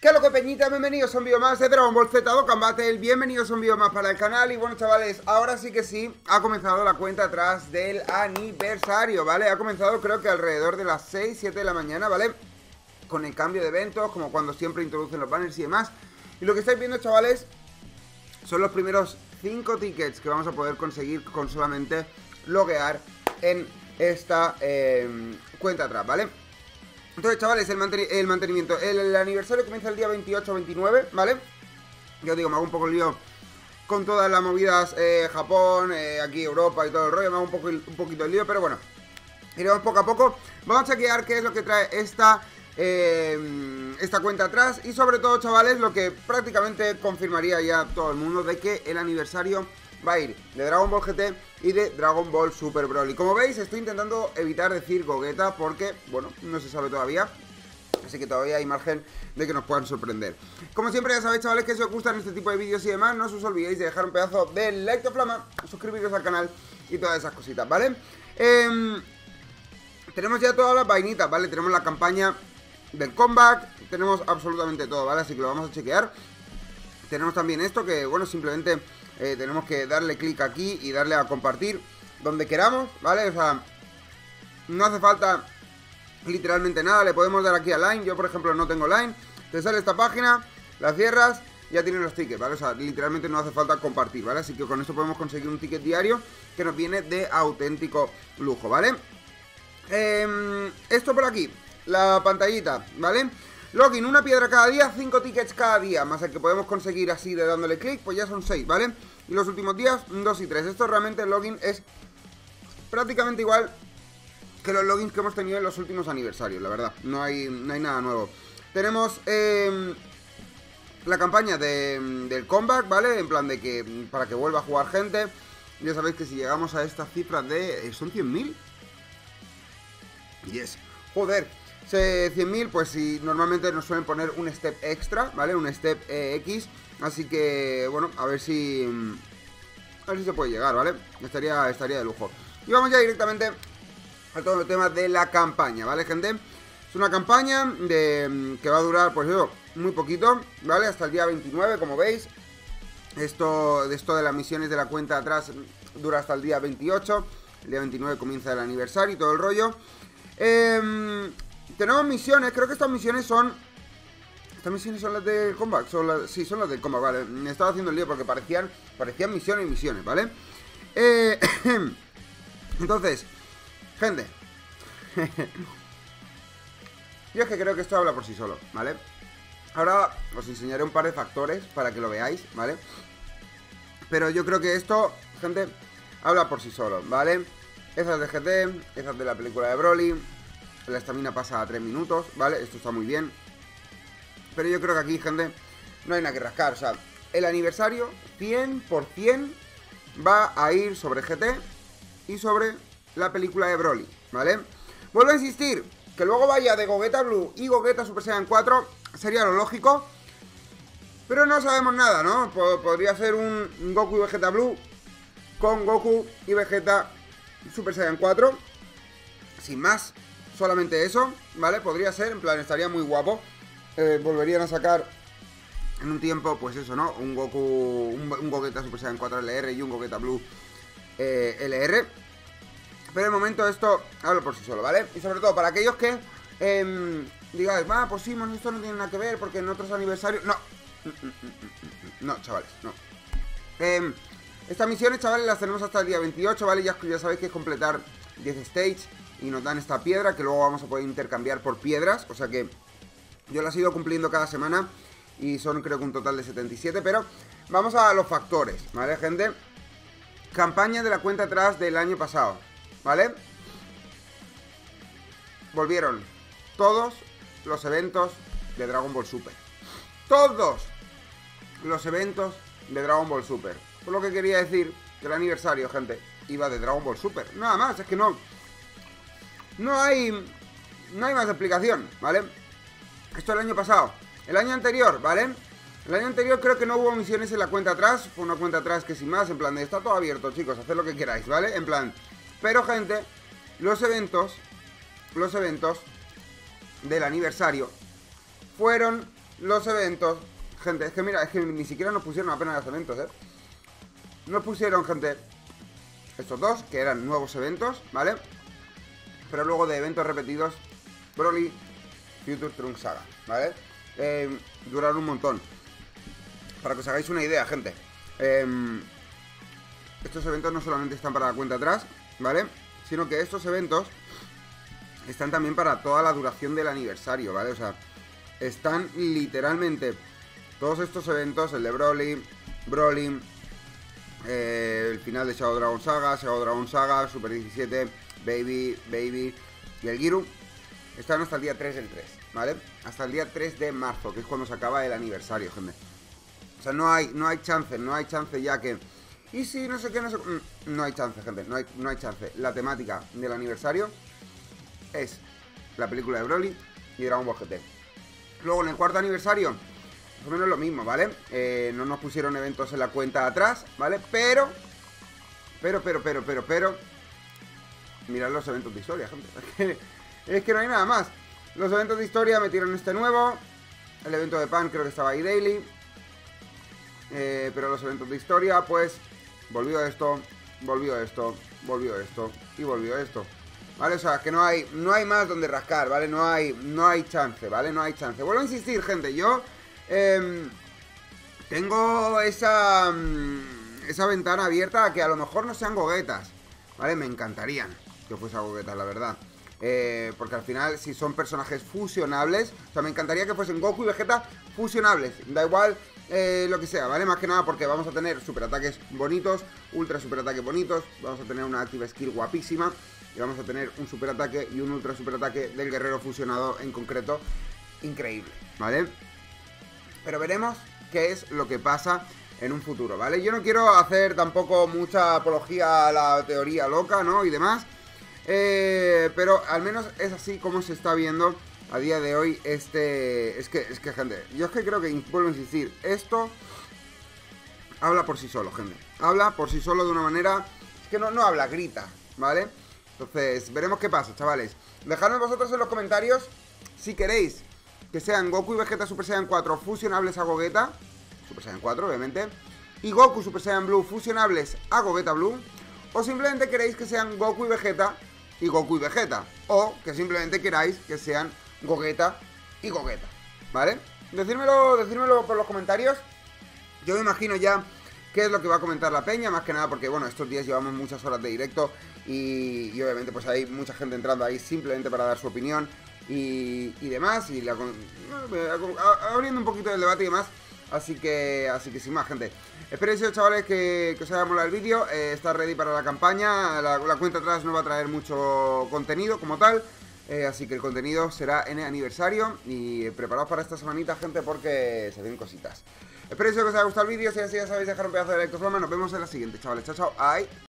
¿Qué es lo que peñita? Bienvenidos a un vídeo más de Dragon Ball Z Dokkan Battle. Bienvenidos a un vídeo más para el canal. Y bueno, chavales, ahora sí que sí, ha comenzado la cuenta atrás del aniversario, ¿vale? Ha comenzado creo que alrededor de las 6, 7 de la mañana, ¿vale? Con el cambio de eventos, como cuando siempre introducen los banners y demás. Y lo que estáis viendo, chavales, son los primeros 5 tickets que vamos a poder conseguir con solamente loguear en esta cuenta atrás, ¿vale? Entonces, chavales, el mantenimiento, el aniversario comienza el día 28-29, ¿vale? Yo digo, me hago un poco el lío con todas las movidas, Japón, aquí Europa y todo el rollo, me hago un poquito el lío, pero bueno, iremos poco a poco. Vamos a chequear qué es lo que trae esta cuenta atrás y sobre todo, chavales, lo que prácticamente confirmaría ya todo el mundo de que el aniversario va a ir de Dragon Ball GT y de Dragon Ball Super Broly. Como veis, estoy intentando evitar decir Gogeta porque, bueno, no se sabe todavía, así que todavía hay margen de que nos puedan sorprender. Como siempre, ya sabéis, chavales, que si os gustan este tipo de vídeos y demás, no os olvidéis de dejar un pedazo de like de flama, suscribiros al canal y todas esas cositas, ¿vale? Tenemos ya todas las vainitas, ¿vale? Tenemos la campaña del comeback, tenemos absolutamente todo, ¿vale? Así que lo vamos a chequear. Tenemos también esto que, bueno, simplemente tenemos que darle clic aquí y darle a compartir donde queramos, ¿vale? O sea, no hace falta literalmente nada, le podemos dar aquí a Line. Yo, por ejemplo, no tengo Line. Te sale esta página, la cierras, ya tienes los tickets, ¿vale? O sea, literalmente no hace falta compartir, ¿vale? Así que con esto podemos conseguir un ticket diario que nos viene de auténtico lujo, ¿vale? Esto por aquí, la pantallita, ¿vale? Login, una piedra cada día, 5 tickets cada día, más el que podemos conseguir así de dándole clic, pues ya son 6, ¿vale? Y los últimos días, 2 y 3. Esto realmente, el login es prácticamente igual que los logins que hemos tenido en los últimos aniversarios, la verdad. No hay nada nuevo. Tenemos la campaña del comeback, ¿vale? En plan de que para que vuelva a jugar gente. Ya sabéis que si llegamos a esta cifra de... ¿son 100.000? Yes. Joder. 100.000, pues si normalmente nos suelen poner un step extra, ¿vale? Un step X, así que, bueno, a ver si se puede llegar, ¿vale? Estaría de lujo. Y vamos ya directamente a todo el tema de la campaña, ¿vale, gente? Es una campaña que va a durar, pues eso, muy poquito, ¿vale? Hasta el día 29, como veis. Esto de las misiones de la cuenta atrás dura hasta el día 28. El día 29 comienza el aniversario y todo el rollo. Tenemos misiones, creo que estas misiones son... ¿Estas misiones son las del comeback? Sí, son las del comeback, vale. Me estaba haciendo el lío porque parecían misiones, ¿vale? Entonces, gente. Yo es que creo que esto habla por sí solo, ¿vale? Ahora os enseñaré un par de factores para que lo veáis, ¿vale? Pero yo creo que esto, gente, habla por sí solo, ¿vale? Esas de GT, esas de la película de Broly. La estamina pasa a 3 minutos, ¿vale? Esto está muy bien. Pero yo creo que aquí, gente, no hay nada que rascar. O sea, el aniversario 100% va a ir sobre GT y sobre la película de Broly, ¿vale? Vuelvo a insistir, que luego vaya de Gogeta Blue y Gogeta Super Saiyan 4 sería lo lógico. Pero no sabemos nada, ¿no? Podría ser un Goku y Vegeta Blue con Goku y Vegeta Super Saiyan 4. Sin más. Solamente eso, ¿vale? Podría ser, en plan, estaría muy guapo. Volverían a sacar en un tiempo, pues eso, ¿no? Un Goku, un Gogeta Super Saiyan 4 LR y un Gogeta Blue LR. Pero de momento esto hablo por sí solo, ¿vale? Y sobre todo para aquellos que digáis, pues sí, esto no tiene nada que ver porque en otros aniversarios... No, no, chavales, no. Estas misiones, chavales, las tenemos hasta el día 28, ¿vale? Ya sabéis que es completar 10 stages. Y nos dan esta piedra que luego vamos a poder intercambiar por piedras. O sea que yo las he ido cumpliendo cada semana. Y son creo que un total de 77. Pero vamos a los factores, ¿vale, gente? Campaña de la cuenta atrás del año pasado, ¿vale? Volvieron todos los eventos de Dragon Ball Super. Todos los eventos de Dragon Ball Super. Por lo que quería decir que el aniversario, gente, iba de Dragon Ball Super. Nada más, es que no hay más explicación, ¿vale? Esto el año pasado. El año anterior, ¿vale? El año anterior creo que no hubo misiones en la cuenta atrás. Fue una cuenta atrás que sin más, en plan de está todo abierto, chicos, haced lo que queráis, ¿vale? En plan, pero gente, los eventos del aniversario fueron los eventos. Gente, es que mira, es que ni siquiera nos pusieron apenas los eventos, Nos pusieron, gente, estos dos, que eran nuevos eventos, ¿vale? Pero luego de eventos repetidos, Broly, Future Trunks Saga, ¿vale? Duraron un montón. Para que os hagáis una idea, gente. Estos eventos no solamente están para la cuenta atrás, ¿vale? Sino que estos eventos están también para toda la duración del aniversario, ¿vale? O sea, están literalmente todos estos eventos, el de Broly, el final de Shadow Dragon Saga, Super 17, Baby y el Giru, están hasta el día 3 del 3, ¿vale? Hasta el día 3 de marzo, que es cuando se acaba el aniversario, gente. O sea, no hay chance ya que... Y si no sé qué, no hay chance, gente, no hay chance. La temática del aniversario es la película de Broly y Dragon Ball GT. Luego en el cuarto aniversario, más o menos lo mismo, ¿vale? No nos pusieron eventos en la cuenta atrás, ¿vale? Pero mirad los eventos de historia, gente. Es que no hay nada más. Los eventos de historia metieron este nuevo. El evento de Pan creo que estaba ahí daily. Pero los eventos de historia, pues volvió esto y volvió esto. ¿Vale? O sea, que no hay más donde rascar, ¿vale? No hay chance, ¿vale? No hay chance. Vuelvo a insistir, gente, yo tengo esa ventana abierta a que a lo mejor no sean goguetas, ¿vale? Me encantarían que fuese goguetas, la verdad. Porque al final, si son personajes fusionables, o sea, me encantaría que fuesen Goku y Vegeta fusionables. Da igual lo que sea, ¿vale? Más que nada porque vamos a tener superataques bonitos, ultra superataques bonitos, vamos a tener una active skill guapísima y vamos a tener un superataque y un ultra superataque del guerrero fusionado en concreto, increíble, ¿vale? Pero veremos qué es lo que pasa en un futuro, ¿vale? Yo no quiero hacer tampoco mucha apología a la teoría loca, ¿no? Y demás, pero al menos es así como se está viendo a día de hoy es que gente, yo es que creo que, vuelvo a insistir, esto habla por sí solo, gente. Habla por sí solo de una manera, es que no habla, grita, ¿vale? Entonces, veremos qué pasa, chavales. Dejadme vosotros en los comentarios si queréis que sean Goku y Vegeta Super Saiyan 4 fusionables a Gogeta, Super Saiyan 4, obviamente, y Goku Super Saiyan Blue fusionables a Gogeta Blue, o simplemente queréis que sean Goku y Vegeta, o que simplemente queráis que sean Gogeta y Gogeta, ¿vale? Decírmelo por los comentarios. Yo me imagino ya qué es lo que va a comentar la peña, más que nada porque, bueno, estos días llevamos muchas horas de directo y obviamente pues hay mucha gente entrando ahí simplemente para dar su opinión y demás, y abriendo un poquito del debate y demás. Así que sin más, gente, espero, chavales, que os haya molado el vídeo. Está ready para la campaña. La cuenta atrás no va a traer mucho contenido como tal, así que el contenido será en el aniversario. Y preparaos para esta semanita, gente, porque se vienen cositas. Espero que os haya gustado el vídeo. Si es así, ya sabéis, dejar un pedazo de like, flama. Nos vemos en la siguiente, chavales. Chao, chao. Ay.